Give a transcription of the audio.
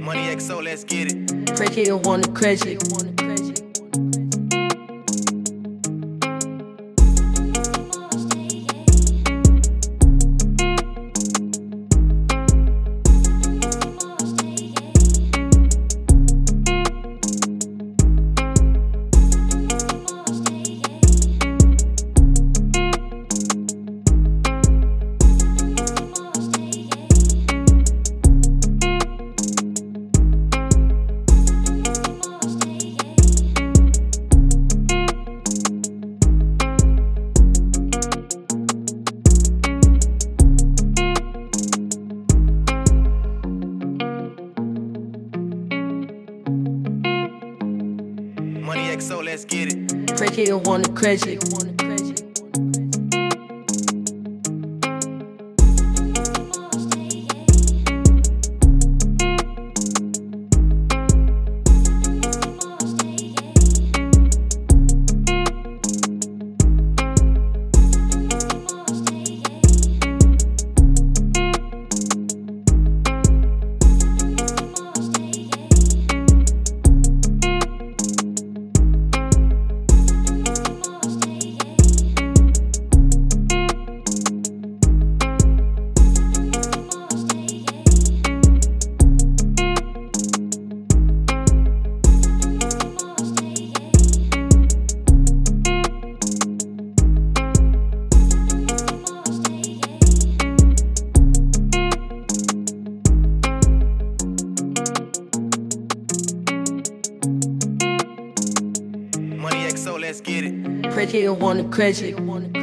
Money XO, let's get it. Crazy, you wanna crazy. Money XO, let's get it. Crazy, you wanna crazy. Money XO, let's get it. Crazy, you wanna crazy.